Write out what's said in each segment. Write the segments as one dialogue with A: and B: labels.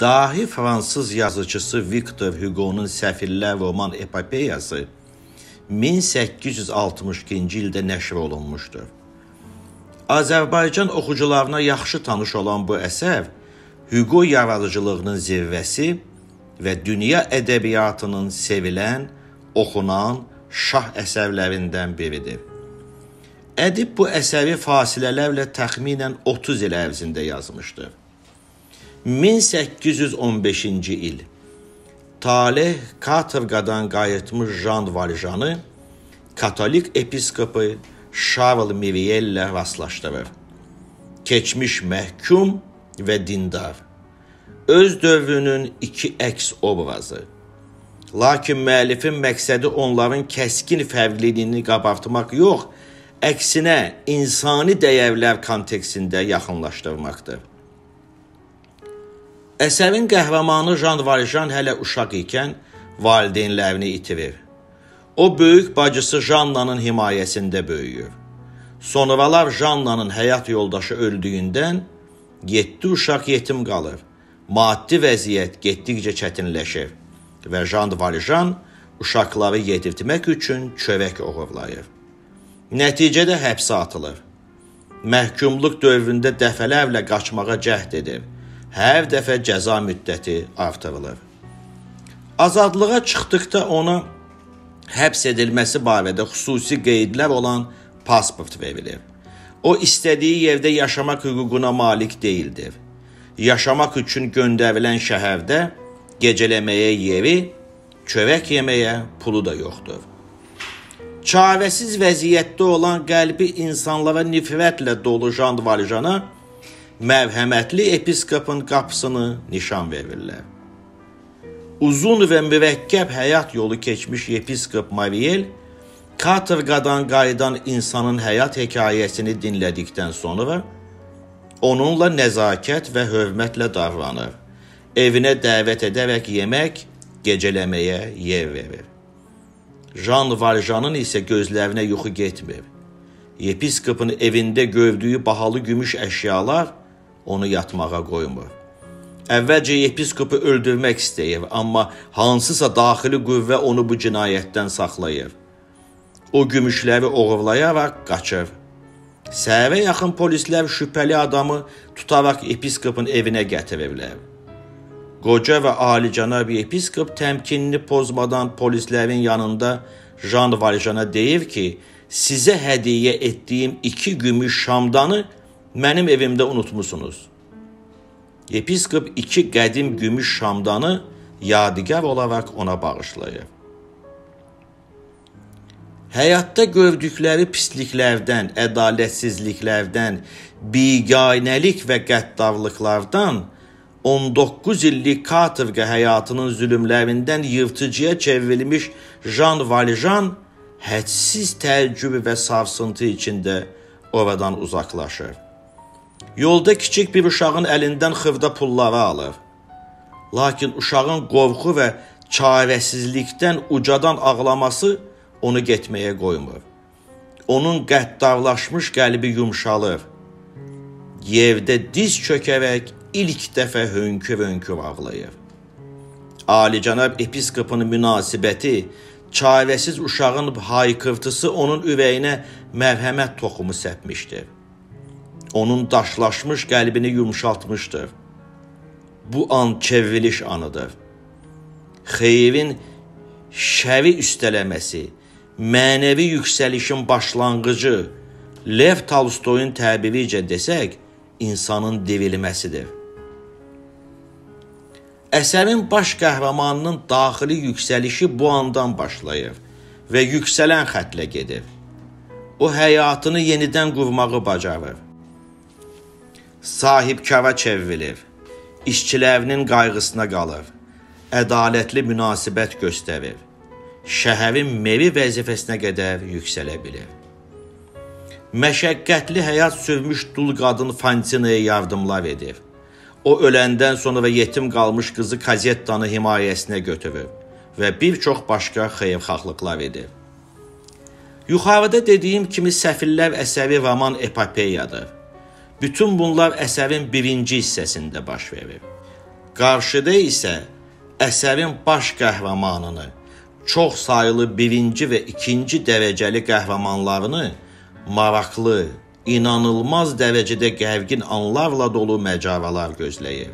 A: dahi fransız yazıcısı Victor Hugo'nun Səfirlər roman epopeyası 1862-ci ildə nəşr olunmuşdur. Azərbaycan oxucularına yaxşı tanış olan bu əsər Hugo yaradıcılığının zirvəsi və dünya ədəbiyyatının sevilən, oxunan şah əsərlərindən biridir. Ədib bu əsəri fasilələrlə təxminən 30 il ərzində yazmışdır. 1815-ci il Talih katorqadan qayıtmış Jean Valjean'ı Katolik episkopu Charles Myriel'lə rastlaşdırır. Keçmiş məhkum və dindar. Öz dövrünün iki əks obrazı. Lakin müəllifin məqsədi onların kəskin fərqliliyini qabartmaq yox, əksinə insani dəyərlər kontekstində yaxınlaşdırmaqdır. Əsərin qəhrəmanı Jean Valjean hələ uşaq ikən valideynlərini itirir. O, böyük bacısı Jannanın himayəsində böyüyür. Sonralar Jannanın həyat yoldaşı öldüyündən 7 uşaq yetim qalır. Maddi vəziyyət getdikcə çətinləşir və Jean Valjean uşaqları yedirtmək üçün çörək oğurlayır. Nəticədə həbsə atılır. Məhkumluq dövründə dəfələrlə qaçmağa cəhd edir. Hər dəfə cəza müddəti artırılır. Azadlığa çıxdıqda ona həbs edilməsi barədə xüsusi qeydlər olan pasport verilir. O, istədiyi yerdə yaşamaq hüququna malik deyildir. Yaşamaq üçün göndərilən şəhərdə gecələməyə yeri, çörək yeməyə pulu da yoxdur. Çarəsiz vəziyyətdə olan qəlbi insanlara nifrətlə dolu Jean Valjean'a mərhəmətli episkopun qapısını nişan verirlər. Uzun və mürəkkəb həyat yolu keçmiş episkop Myriel, katorqadan qayıdan insanın həyat hekayəsini dinlədikdən sonra onunla nəzakət və hörmətlə davranır. Evinə dəvət edərək yemək, gecələməyə yer verir. Jean Valjean'ın isə gözlərinə yuxu getmir. Episkopun evində gördüyü bahalı gümüş əşyalar onu yatmağa qoymur. Əvvəlcə episkopu öldürmək istəyir, amma hansısa daxili qüvvə onu bu cinayətdən saxlayır. O gümüşləri oğurlayaraq qaçır. Səhərə yaxın polislər şübhəli adamı tutaraq episkopun evinə gətirirlər. Qoca və alicənab episkop təmkinini pozmadan polislərin yanında Jean Valjean'a deyir ki, sizə hədiyyə etdiyim 2 gümüş şamdanı mənim evimdə unutmusunuz. Episkop 2 qədim gümüş şamdanı yadigar olaraq ona bağışlayır. Həyatda gördükləri pisliklərdən, ədalətsizliklərdən, biganəlik və qəddarlıqlardan, 19 illik katorqa həyatının zülümlərindən yırtıcıya çevrilmiş Jean Valjean hədsiz təəccüb və sarsıntı içində oradan uzaqlaşır. Yolda kiçik bir uşağın əlindən xırda pulları alır. Lakin uşağın qorxu və çarəsizlikdən ucadan ağlaması onu getməyə qoymur. Onun qəddarlaşmış qəlbi yumşalır. Yerdə diz çökərək ilk dəfə hönkür-hönkür ağlayır. Alicənab episkopun münasibəti, çarəsiz uşağın haykırtısı onun ürəyinə mərhəmət toxumu səpmişdir. Onun daşlaşmış qəlbini yumşaltmışdır. Bu an çevriliş anıdır. Xeyrin şəri üstələməsi, mənəvi yüksəlişin başlanğıcı, Lev Tolstoyun təbiricə desək, insanın dirilməsidir. Əsərin baş qəhrəmanının daxili yüksəlişi bu andan başlayır və yüksələn xətlə gedir. O, həyatını yenidən qurmağı bacarır. Sahibkara çevrilir, işçilərinin qayğısına qalır, ədalətli münasibət göstərir, şəhərin meri vəzifəsinə qədər yüksələ bilir. Məşəqqətli həyat sürmüş dul qadın Fantinaya yardımlar edir. O, öləndən sonra yetim qalmış qızı Kazettanı himayəsinə götürür və bir çox başqa xeyirxahlıqlar edir. Yuxarıda dediyim kimi Səfirlər əsəri roman epopeyadır. Bütün bunlar əsərin birinci hissəsində baş verir. Qarşıda isə əsərin baş qəhrəmanını, çox sayılı birinci və ikinci dərəcəli qəhrəmanlarını maraqlı, inanılmaz dərəcədə gərgin anlarla dolu məcaralar gözləyir.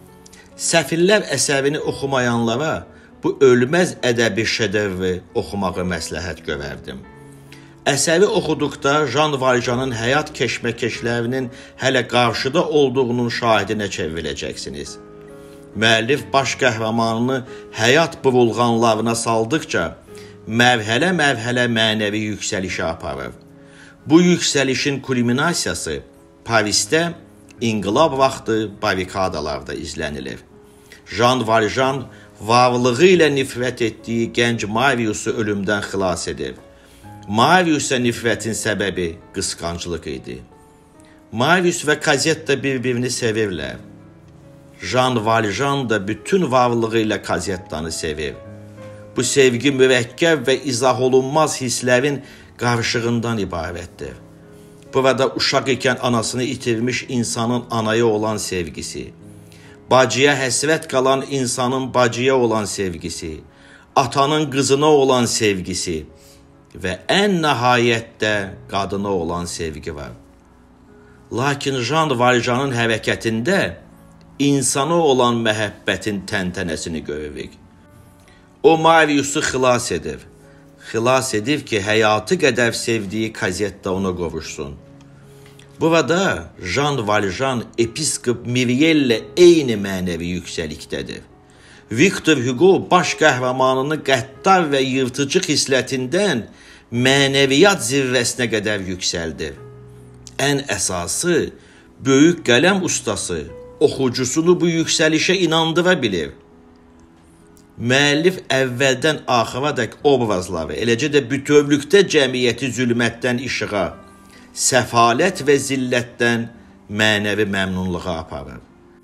A: Səfillər əsərini oxumayanlara bu ölməz ədəbi şedevri oxumağı məsləhət görərdim. Əsəri oxuduqda Jean Valjean'ın həyat keşməkeşlərinin hələ qarşıda olduğunun şahidinə çevriləcəksiniz. Müəllif baş qəhrəmanını həyat burulğanlarına saldıqca mərhələ-mərhələ mənəvi yüksəlişə aparır. Bu yüksəlişin kulminasiyası Parisdə inqilab vaxtı barikadalarda izlənilir. Jean Valjean varlığı ilə nifrət etdiyi gənc Marius'u ölümdən xilas edir. Marius'a nifrətin səbəbi qısqanclıq idi. Marius və Kazetta bir-birini sevirlər. Jean Valjean da bütün varlığı ilə Kazettanı sevir. Bu sevgi mürəkkəb və izah olunmaz hisslərin qarışığından ibarətdir. Burada uşaq ikən anasını itirmiş insanın anaya olan sevgisi, bacıya həsrət qalan insanın bacıya olan sevgisi, atanın qızına olan sevgisi və ən nəhayətdə qadına olan sevgi var. Lakin Jean Valjean'ın hərəkətində insana olan məhəbbətin təntənəsini görürük. O Marius'u xilas edir. Xilas edir ki, həyatı qədər sevdiyi Kazetta ona qovuşsun. Burada Jean Valjean episkop Myriel'lə eyni mənəvi yüksəlikdədir. Victor Hugo baş qəhrəmanını qəddar və yırtıcı xislətindən mənəviyyat zirvəsinə qədər yüksəldir. Ən əsası, böyük qələm ustası oxucusunu bu yüksəlişə inandıra bilir. Müəllif əvvəldən axıradək obrazları, eləcə də bütövlükdə cəmiyyəti zülmətdən işığa, səfalət və zillətdən mənəvi məmnunluğa aparır.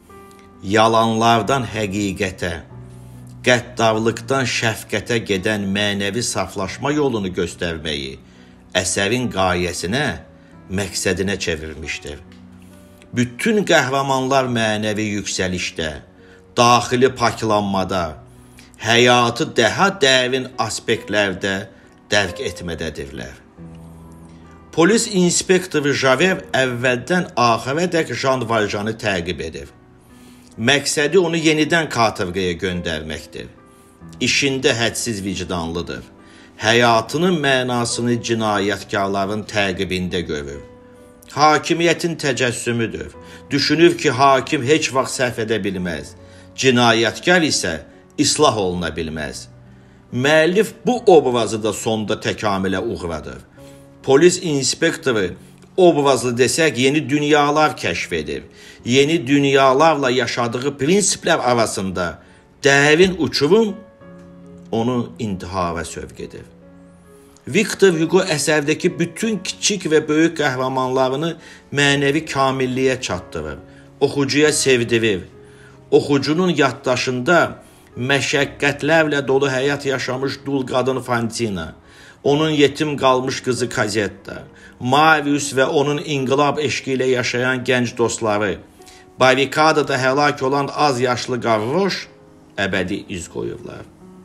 A: Yalanlardan həqiqətə, qəddarlıqdan şəfqətə gedən mənəvi saflaşma yolunu göstərməyi əsərin qayəsinə, məqsədinə çevirmişdir. Bütün qəhrəmanlar mənəvi yüksəlişdə, daxili paklanmada, həyatı daha dərin aspektlərdə dərk etmədədirlər. Polis inspektoru Javert əvvəldən axıradək Jean Valjean'ı təqib edir. Məqsədi onu yenidən katırqaya göndərməkdir. İşində hədsiz vicdanlıdır. Həyatının mənasını cinayətkarların təqibində görür. Hakimiyyətin təcəssümüdür. Düşünür ki, hakim heç vaxt səhv edə bilməz. Cinayətkar isə islah oluna bilməz. Müəllif bu obrazı da sonda təkamülə uğradır. Polis inspektoru obrazlı desək yeni dünyalar kəşf edir. Yeni dünyalarla yaşadığı prinsiplər arasında dərin uçurum onu intihara sövq edir. Victor Hugo əsərdəki bütün kiçik və böyük qəhrəmanlarını mənəvi kamilliyə çatdırır. Oxucuya sevdirir. Oxucunun yaddaşında məşəqqətlərlə dolu həyat yaşamış dul qadın Fantina, onun yetim qalmış qızı Kazetta, Marius və onun inqilab eşqi ilə yaşayan gənc dostları, barikadada həlak olan az yaşlı Gavroş əbədi iz qoyurlar.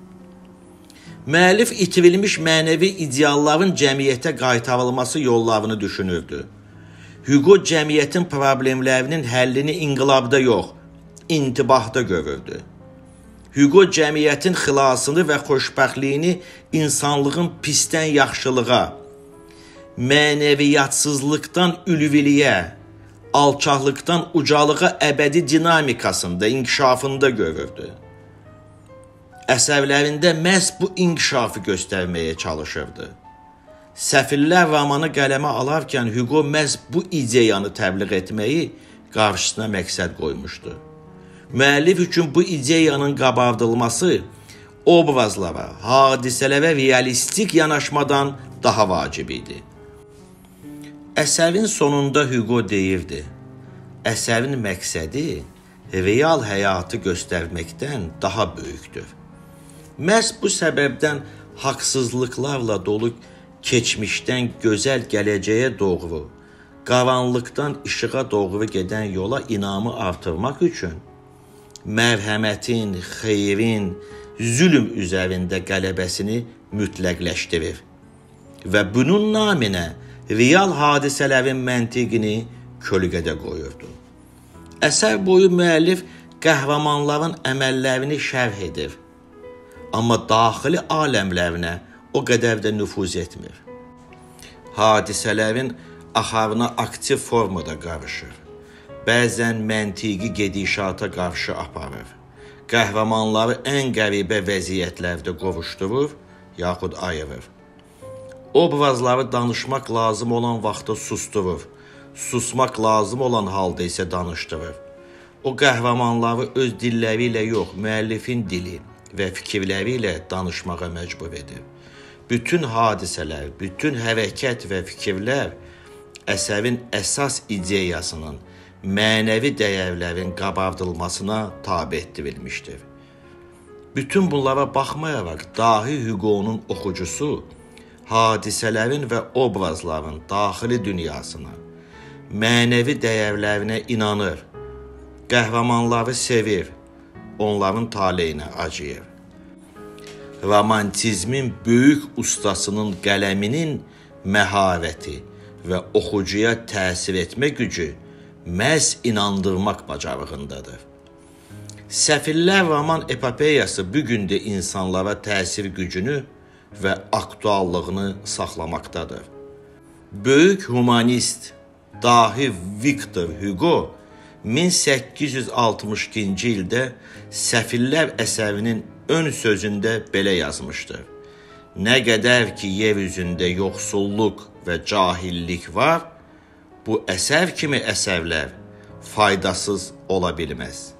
A: Müəllif itirilmiş mənəvi idealların cəmiyyətə qaytarılması yollarını düşünürdü. Hugo cəmiyyətin problemlərinin həllini inqilabda yox, intibahda görürdü. Hugo cəmiyyətin xilasını və xoşbəxtliyini insanlığın pisdən yaxşılığa, mənəviyyatsızlıqdan ülviliyə, alçaqlıqdan ucalığa əbədi dinamikasında, inkişafında görürdü. Əsərlərində məhz bu inkişafı göstərməyə çalışırdı. Səfillər romanı qələmə alarkən Hugo məhz bu ideyanı təbliğ etməyi qarşısına məqsəd qoymuşdu. Müəllif üçün bu ideyanın qabardılması obrazlara, hadisələrə realistik yanaşmadan daha vacib idi. Əsərin sonunda Hugo deyirdi, əsərin məqsədi real həyatı göstərməkdən daha böyükdür. Məhz bu səbəbdən haqsızlıqlarla dolu keçmişdən gözəl gələcəyə doğru, qaranlıqdan işığa doğru gedən yola inamı artırmaq üçün mərhəmətin, xeyrin, zülm üzərində qələbəsini mütləqləşdirir və bunun naminə real hadisələrin məntiqini kölgədə qoyurdu. Əsər boyu müəllif qəhrəmanların əməllərini şərh edir, amma daxili aləmlərinə o qədər də nüfuz etmir. Hadisələrin axarına aktiv formada qarışır, bəzən məntiqi gedişata qarşı aparır, qəhrəmanları ən qəribə vəziyyətlərdə qovuşdurur, yaxud ayırır. Obrazları danışmaq lazım olan vaxtda susturur, susmaq lazım olan halda isə danışdırır. O qəhrəmanları öz dilləri ilə yox, müəllifin dili və fikirləri ilə danışmağa məcbur edir. Bütün hadisələr, bütün hərəkət və fikirlər əsərin əsas ideyasının, mənəvi dəyərlərin qabardılmasına tabe etdirilmişdir. Bütün bunlara baxmayaraq dahi Hugo'nun oxucusu hadisələrin və obrazların daxili dünyasına, mənəvi dəyərlərinə inanır, qəhrəmanları sevir, onların taleyinə acıyır. Romantizmin böyük ustasının qələminin məharəti və oxucuya təsir etmə gücü məhz inandırmaq bacarığındadır. Səfillər roman epopeyası bugün də insanlara təsir gücünü və aktuallığını saxlamaqdadır. Böyük humanist, dahi Victor Hugo 1862-ci ildə Səfillər əsərinin ön sözündə belə yazmışdır. Nə qədər ki, yer üzündə yoxsulluq və cahillik var, bu əsər kimi əsərlər faydasız ola bilməz.